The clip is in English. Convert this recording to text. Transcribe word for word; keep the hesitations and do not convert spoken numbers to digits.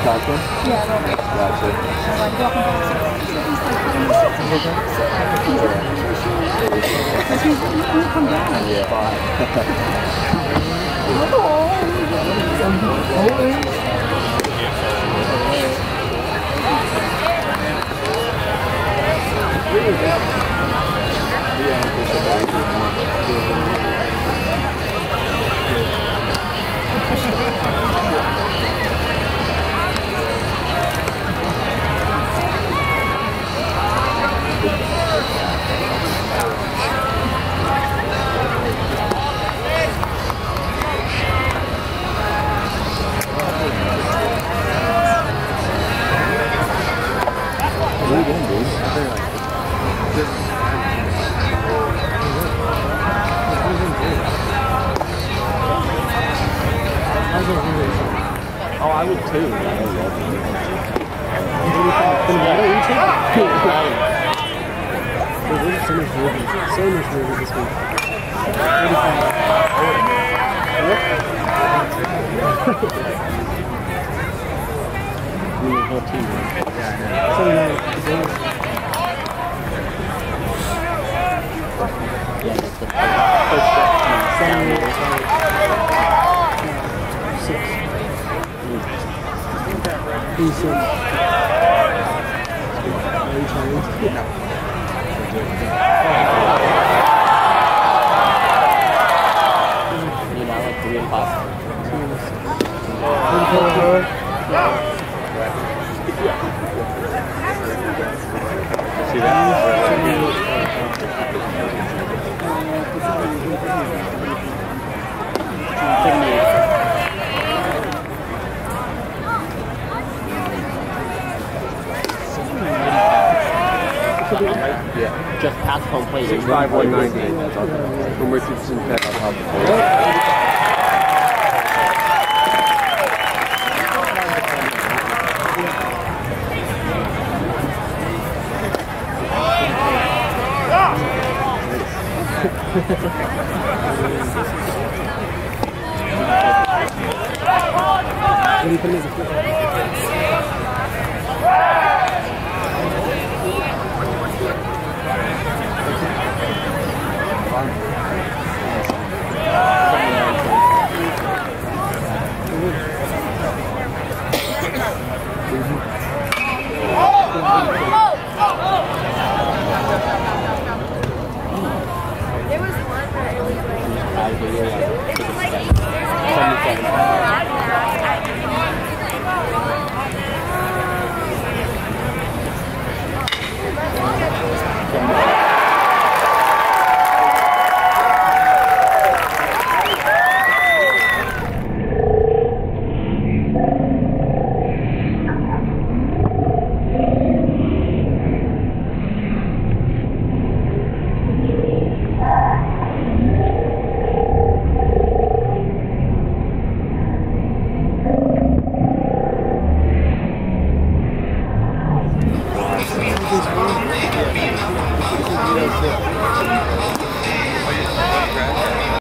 tackling? Yeah, a little bit. Gotcha. So like walking back to because he's going to come down. Yeah. Oh, I would too. There's so much movie. So much movie this week. The whole team. Yeah, that's the first team. Seven years. Six. Six. Yeah. You know, like three impossible. See that? Yeah. Just past home plate. six five one ninety. From Richardson Pet on top of the What do you put in the